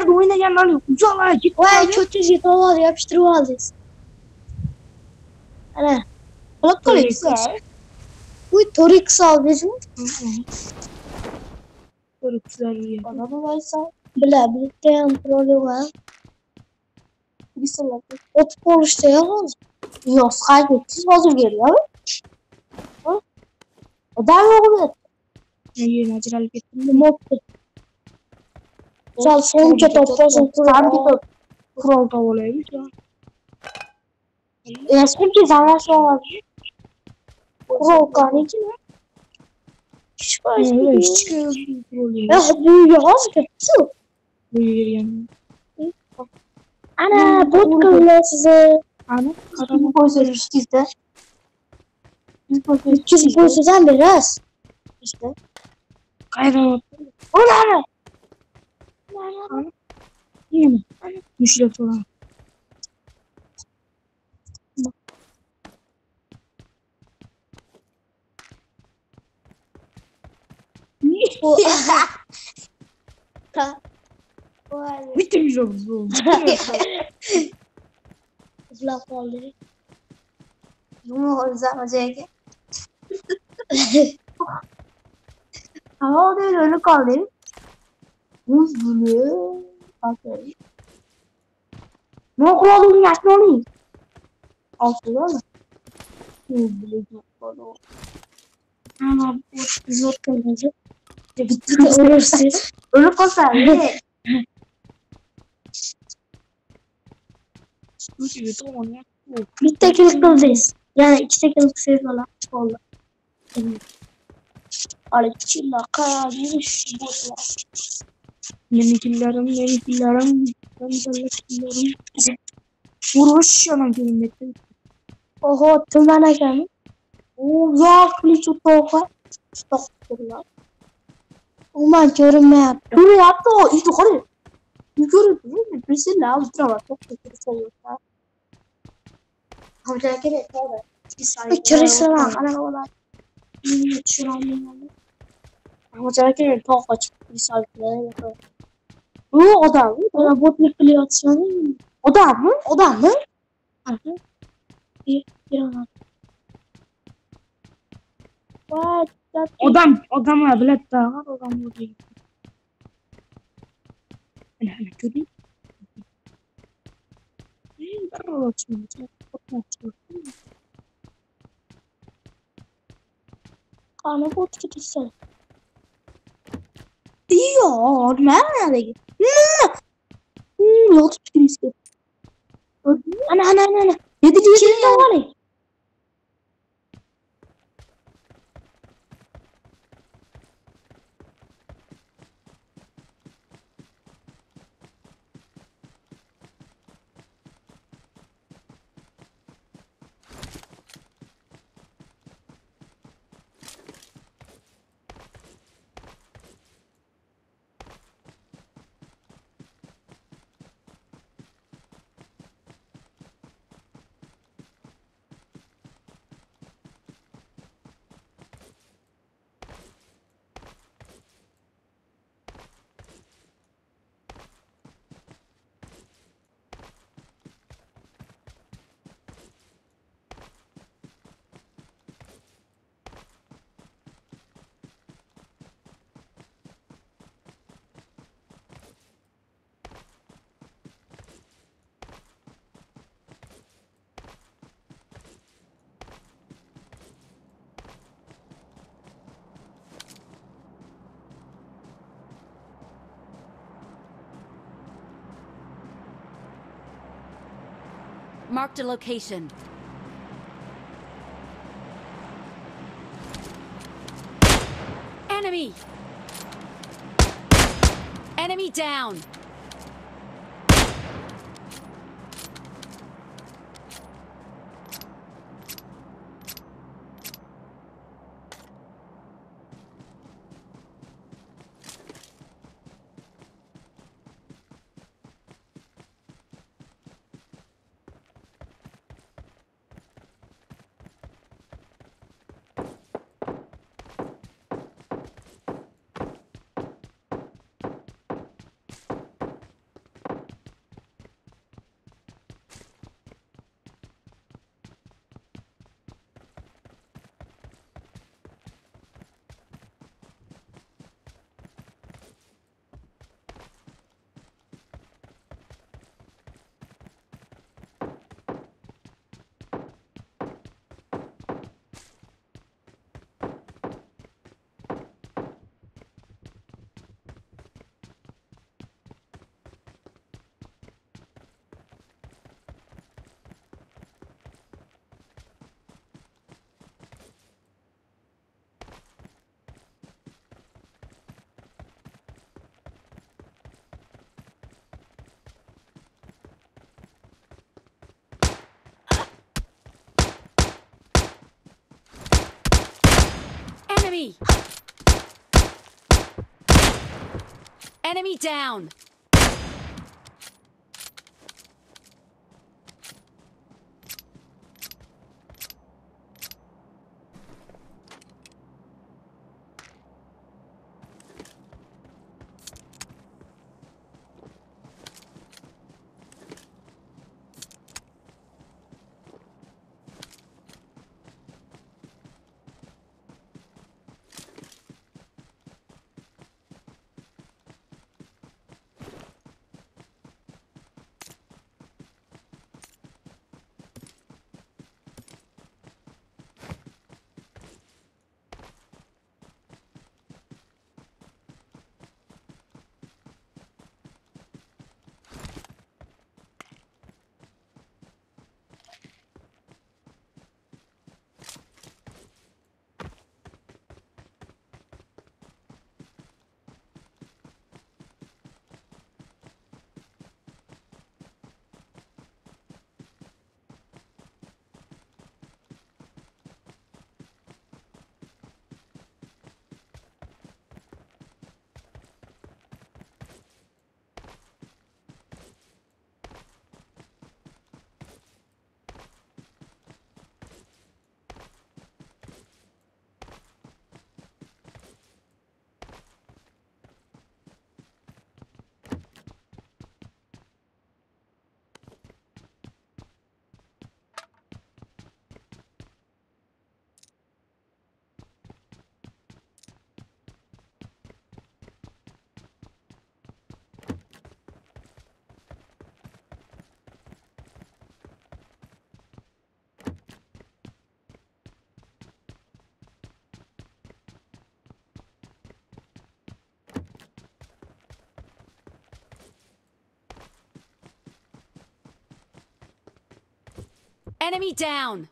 Nerede oynayanlar uzağa git. Vay kötü zip oldu yapıştırıp aldıyız. Ana. Kulak kalıyız. Bu Torix aldıyız mı? Torix'ler iyi. Bana da varsa. Birlikte kontrolü var. Bir salak. Otpol işte yapalım. Yok kaydetsiz hazır geliyor abi. O da yok mu? İyi natural getirdim. Motto. Sal sonuca toplasın. Sabit kural tavalaymış ya. Resmi ki zaman sonra. Kural kanıcı ne? Hiç Öyle hiç kural ya büyüyor az kötü. Büyüyor yani. Ana bot kırılıyor size. Ana Biz boyuyoruz sizde. Biz boyuyoruz biraz. İşte. Kayra. Ona. İyi mi? Müşref falan. Bu. Bitirmiş oldu. Laf oldu. Bunu uzatmayacak. Ama o değil öyle kaldı. Buz buluyor. Aferin. Ne okuyalım yaşlı olayım. Altı var mı? Buz buluyor. Ama bu zor kalacak. Bitti de ölürsün. Ölü kasar. Bir teknik kıldayız. Yani iki teknik şey falan oldu. Alexilla kardeş boş var. Yemekillerim. Vuruş yana gelmekte. Oho tümene gelmiş. Uzaklı tutoka. Stokturlar. Aman görünme yaptı. Böyle yaptı o. İşte yukarı. Yukarı değil mi? Priscilla aldıra var. Çok kötü sayıyorsa. Hamza gerek var. Bir Kırıştıran. Ana olan. Şuramın. Ama gerek çok açık bir sayfaya yapıyor. Bu o da mı? Ona bot nükleasyonu. O da mı? O da mı? Hı. Bir an. What? Odam bilet daha var. Odam bu değil. Hani göreyim. Ben açmayacağım. Kanı bot gidiyorsun. Diyor. Nerede git? Yol tükürüyorsun. Ana. Ne diyeceksin ya? Marked a location. Enemy! Enemy down! Enemy! Enemy down! Enemy down!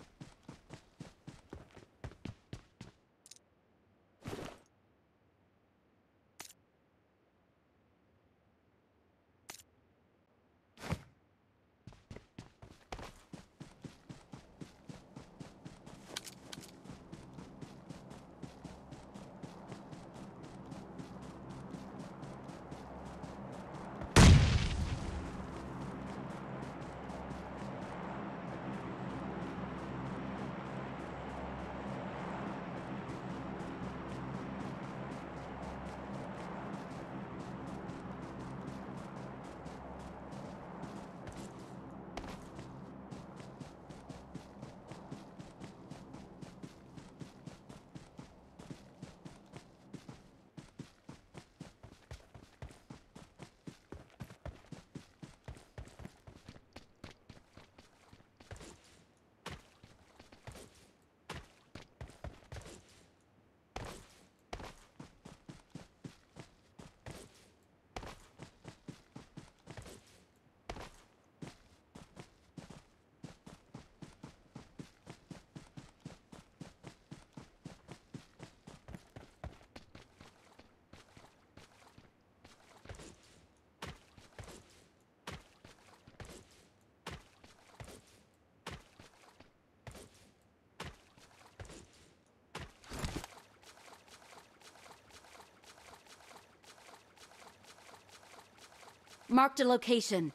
Marked a location.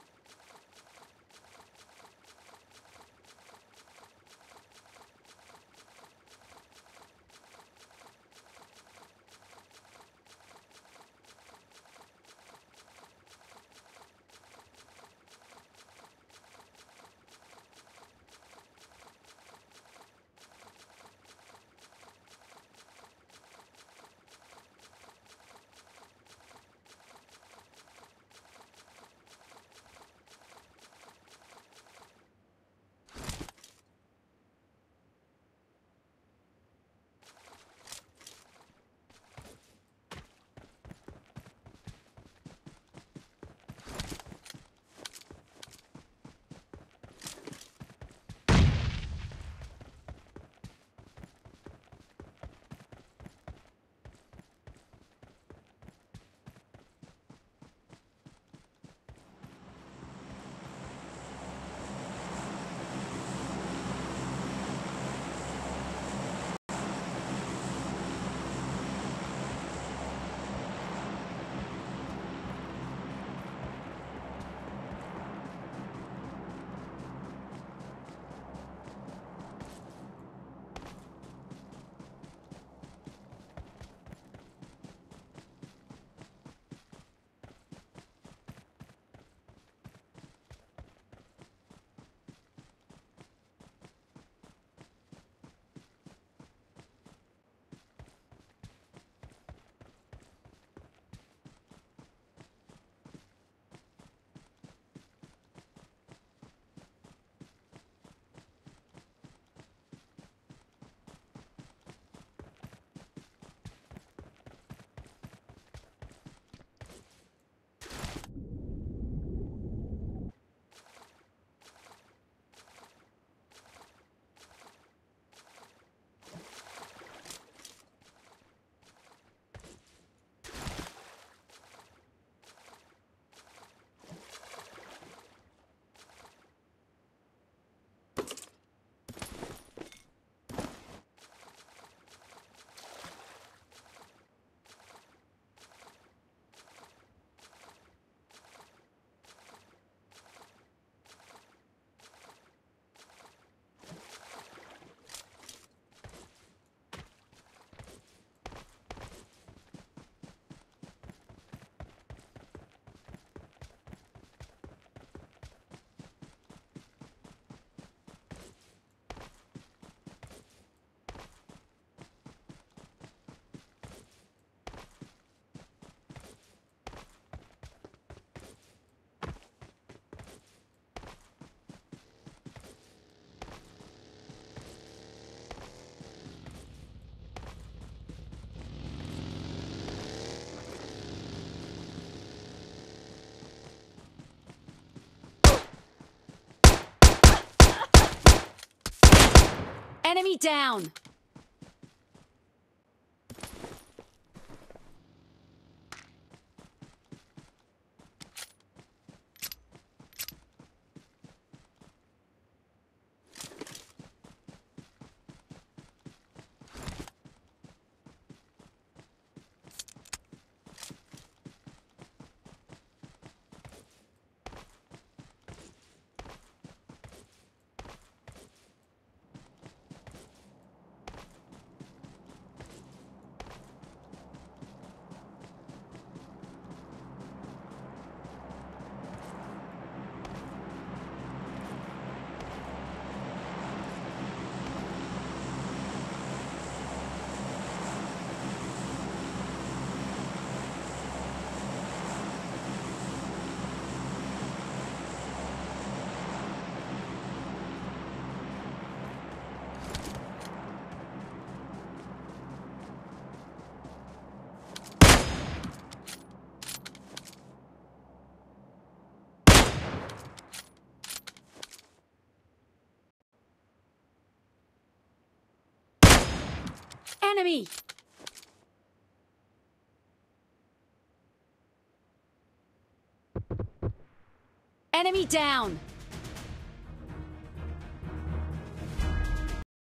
Enemy down. Enemy. Enemy down.